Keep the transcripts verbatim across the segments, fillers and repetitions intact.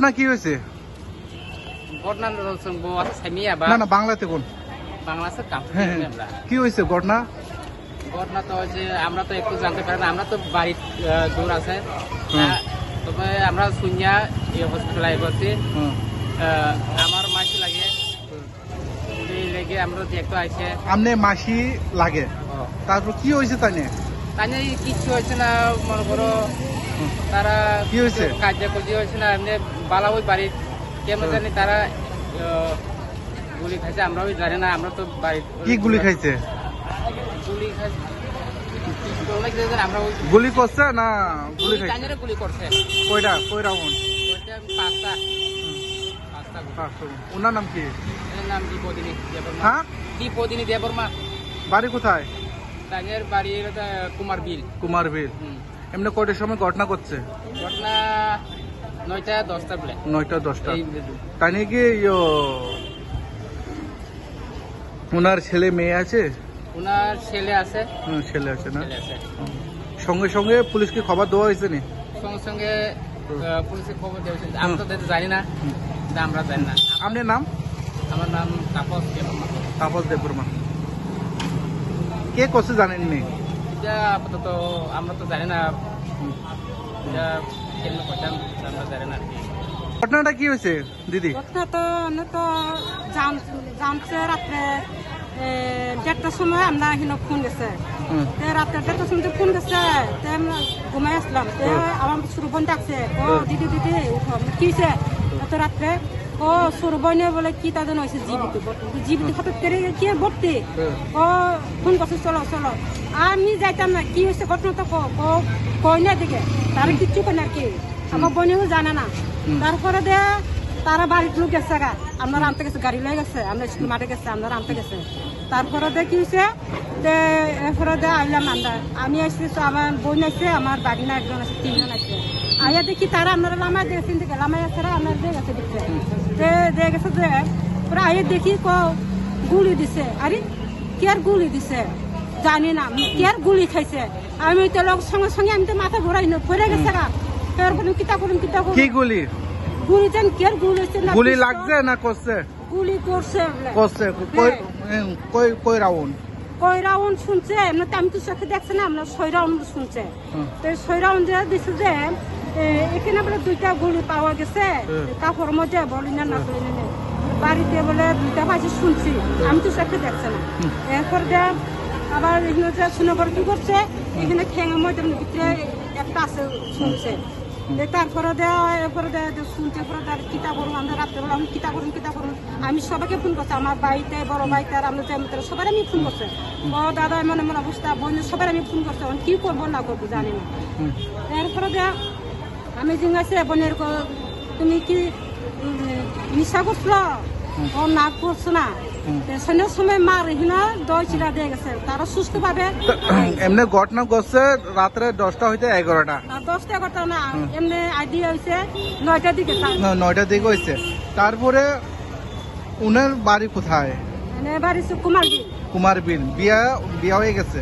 ঘটনা কি হয়েছে? ঘটনা না না বাংলাতে কোন বাংলাদেশের কি হয়েছে ঘটনা? ঘটনা তো হচ্ছে আমরা তো একটু জানতে পারি না, আমরা তো বাড়ির দূর আছে, তবে আমরা শুনিয়া এই হসপিটালে আইবছি। আমার মাসি লাগে লেগে আমরা দেখতে আইছে। আমনে মাসি লাগে, তারপর কি হয়েছে? তাই না তাই না কিছু হয়েছে না, মনে করো তারা কি হয়েছে কার্যকরী হয়েছে না, এমনি বালা ওই বাড়ির কেমন জানি তারা গুলি খাইছে, আমরাও জানি না। আমরা তো বাড়ি কি গুলি খাইছে? গুলি খাইছে আমরা গুলি করছে না গুলি খাইছে? গুলি করছে। কয়টা কয় রাউন্ড? পাঁচটা। ওনার নাম কি? নাম দীপদিনী দেববর্মা। হ্যাঁ দীপদিনী দেববর্মা। বাড়ি কোথায়? তাদের বাড়ি কুমার বিল। কুমার বিল। এমনি কয়টার সময় ঘটনা করছে? ঘটনা নয়টা দশটা বলে। নয়টা দশটা। তাই নিয়ে কি ওনার ছেলে মেয়ে আছে? ওনার ছেলে আছে। ছেলে আছে না? সঙ্গে সঙ্গে পুলিশকে খবর দেওয়া হয়েছে নি? সঙ্গে সঙ্গে পুলিশকে খবর দেওয়া হয়েছে। আমরা তো জানি না, আমরা জানি না। আপনার নাম? আমার নাম তাপস দেববর্মা। তাপস দেববর্মা। কে করছে জানেননি? এটা আপাতত আমরা তো জানি না, এটা কেন করতাম আমরা জানি না। ঘটনাটা কি হয়েছে দিদি? ঘটনা তো তো জানছে রাত্রে দেড়টার সময় আমরা হিনো ফোন গেছে, রাত্রে দেড়টার সময় ফোন গেছে, ঘুমাই আসলাম। আমার শুরু বোন ডাকছে, ও দিদি দিদি উঠো, কি হয়েছে এত রাত্রে? ও শুরু বোনে বলে কি তাদের হয়েছে জীবিত জীবিত হঠাৎ করে কি ভর্তি। ও ফোন করছে চলো চলো, আমি যাইতাম না। কি হয়েছে ঘটনা তো কই না দিকে, তার কিচ্ছু কেন আর কি, আমার বোনেও জানে না। তারপরে দে তারা বাড়ির লোক গেছে, আমরা আনতে গেছে, গাড়ি লয়ে গেছে, আমরা স্কুল মাঠে গেছে, আমরা আনতে গেছে। তারপরে দে কি হয়েছে, এরপরে দে আইলাম আমরা, আমি আসছি, আমার বোন আছে, আমার বাড়ি না একজন আছে, তিনজন আছে। আইয়া দেখি তারা আপনারা লামাই দেখছেন দিকে, লামাই আছে আপনার দিয়ে গেছে দেখছে, দিয়ে গেছে যে পরে আইয়া দেখি ক গুলি দিছে। আরে কি আর গুলি দিছে জানি না, কি আর গুলি খাইছে। আমি তো লোক সঙ্গে সঙ্গে আমি তো মাথা ঘোরাই না, ঘুরে গেছে গা। এরপরে কিতা করুন কিতা করুন, কি গুলি গুলি দেন কি আর গুলি হচ্ছে না, গুলি লাগছে না করছে? গুলি করছে করছে। কই কই কই রাউন্ড? কই রাউন্ড শুনছে এমনি, আমি তো চোখে দেখছে না, আমরা ছয় রাউন্ড শুনছে। তো ছয় রাউন্ড দিচ্ছে যে এখানে বলে দুইটা গুলি পাওয়া গেছে, কাপড়ের মধ্যে বলি না না বলি না, বাড়িতে বলে দুইটা বাজি শুনছি, আমি তো চোখে দেখছে না। এরপর যে আবার এখানে যে শুনে পরে কি করছে, এখানে ঠেঙের মধ্যে ভিতরে একটা আছে শুনছে। তারপরে এরপরে শুনছে, পরে কিতা করুন, আমরা রাত্রেবেলা আমি কিতা করুন কিতা করুন, আমি সবাইকে ফোন করছি, আমার বাড়িতে বড় বাড়িতে আর আমরা যে সবাই আমি ফোন করছে, ও দাদা এমন এমন অবস্থা, বোন সবাই আমি ফোন করছি, কি করবো না করবো জানি না। এরপরে আমি জিজ্ঞাসা বোনের, তুমি কি নিশা করছিল? ও না করছো না। পেছনের সময় মার হিনা দই চিরা দিয়ে গেছে, তারা সুস্থ ভাবে। এমনি ঘটনা করছে রাত্রে দশটা হইতে এগারোটা? দশটা এগারোটা না, এমনি আইডিয়া হয়েছে নয়টার দিকে। নয়টার দিকে হয়েছে। তারপরে উনার বাড়ি কোথায়? বাড়ি কুমার বিল। কুমার বিল। বিয়া বিয়া হয়ে গেছে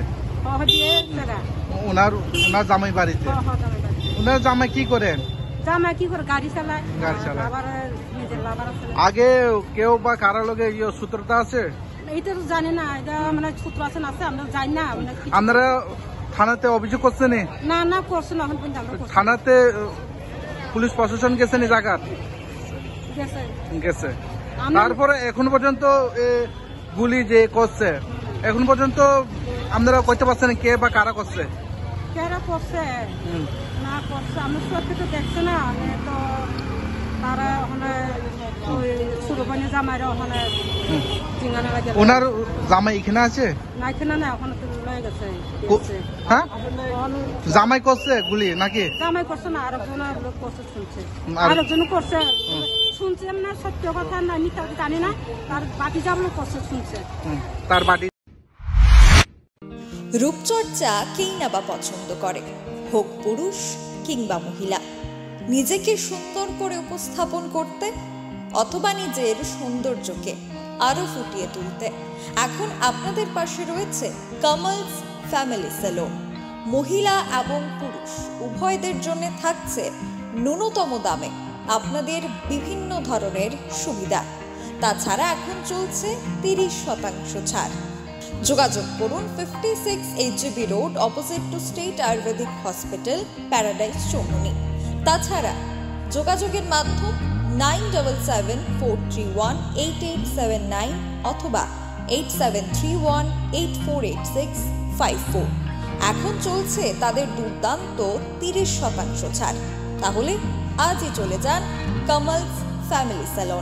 ওনার? ওনার জামাই বাড়িতে? ওনার জামাই কি করেন? জামাই কি করে গাড়ি চালায়। গাড়ি চালায়। আগে কেউ বা কারো লগে সূত্রতা আছে? এইটা তো জানি না, এটা মানে সূত্র আছে না আছে আমরা জানি না। আপনারা থানাতে অভিযোগ করছেন? না না করছে না, এখন থানাতে পুলিশ প্রশাসন গেছে নি জায়গা? গেছে। তারপরে এখন পর্যন্ত গুলি যে করছে, এখন পর্যন্ত আপনারা কইতে পারছেন কে বা কারা করছে? কেরা করছে না করছে আমি চোখে তো দেখছে না, তো তারা ওখানে ওই সুরবানি জামাইরা ওখানে জিঙ্গানো লাগে। ওনার জামাই এখানে আছে না? এখানে না, ওখানে তো লয়ে গেছে। হ্যাঁ জামাই করছে গুলি নাকি? জামাই করছে না, আরেকজন লোক করছে শুনছে, আরেকজন করছে শুনছে না, সত্য কথা না মিথ্যা জানি না, তার বাকি যা লোক করছে শুনছে। তার বাড়ি রূপচর্চা কেই না বা পছন্দ করে, হোক পুরুষ কিংবা মহিলা। নিজেকে সুন্দর করে উপস্থাপন করতে অথবা নিজের সৌন্দর্যকে আরো ফুটিয়ে তুলতে এখন আপনাদের পাশে রয়েছে কামালস ফ্যামিলি সেলুন। মহিলা এবং পুরুষ উভয়দের জন্য থাকছে ন্যূনতম দামে আপনাদের বিভিন্ন ধরনের সুবিধা। তাছাড়া এখন চলছে তিরিশ শতাংশ ছাড়। যোগাযোগ করুন fifty six H G B road, opposite to state ayurvedic hospital, paradise Chaumuhani. তাছাড়া যোগাযোগের মাধ্যম nine seven seven four three one eight eight seven nine অথবা eight seven three one eight four eight six five four. এখন চলছে তাদের দুর্দান্ত তিরিশ শতাংশ ছাড়। তাহলে আজই চলে যান কামালস ফ্যামিলি স্যালন।